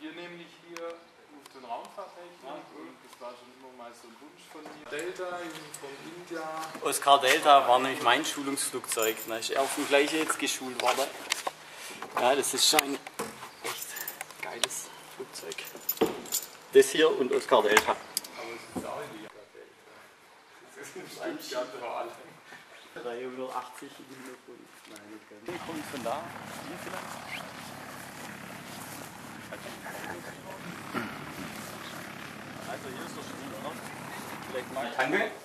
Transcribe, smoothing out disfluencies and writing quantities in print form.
studiere nämlich hier Luft- und Raumfahrttechnik und das war schon immer mal so ein Wunsch von mir. Delta von India. Oscar Delta war nämlich mein Schulungsflugzeug. Da ist er auf dem gleichen jetzt geschult worden. Ja, das ist schon ein echt geiles Flugzeug. Das hier und Oscar Delta. Aber es ist auch in die Delta. Das ist ein Stuttgart vor allem. 380 im Hintergrund. Nein, nicht ganz. Der kommt von da. Hier vielleicht. Also hier ist der Stuhl, oder? Vielleicht mal. Danke.